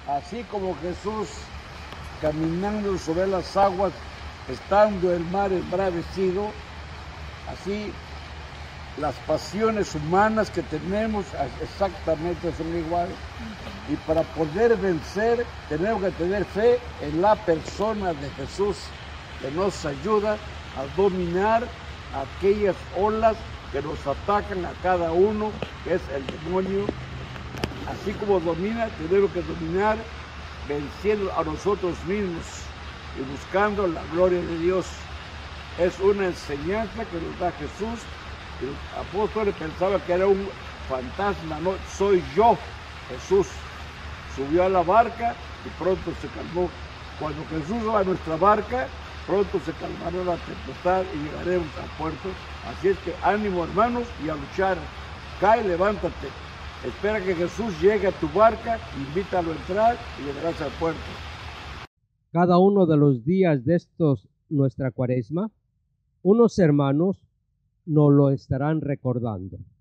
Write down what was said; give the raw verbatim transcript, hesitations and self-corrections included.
Así como Jesús caminando sobre las aguas, estando el mar embravecido, así las pasiones humanas que tenemos exactamente son iguales. Y para poder vencer tenemos que tener fe en la persona de Jesús, que nos ayuda a dominar aquellas olas que nos atacan a cada uno, que es el demonio. Así como domina, tenemos que dominar venciendo a nosotros mismos y buscando la gloria de Dios. Es una enseñanza que nos da Jesús. Los apóstoles pensaban que era un fantasma, no, soy yo, Jesús. Subió a la barca y pronto se calmó. Cuando Jesús va a nuestra barca, pronto se calmará la tempestad y llegaremos al puerto. Así es que ánimo, hermanos, y a luchar. Cae, levántate. Espera que Jesús llegue a tu barca, invítalo a entrar y llegarás al puerto. Cada uno de los días de estos, nuestra cuaresma, unos hermanos nos lo estarán recordando.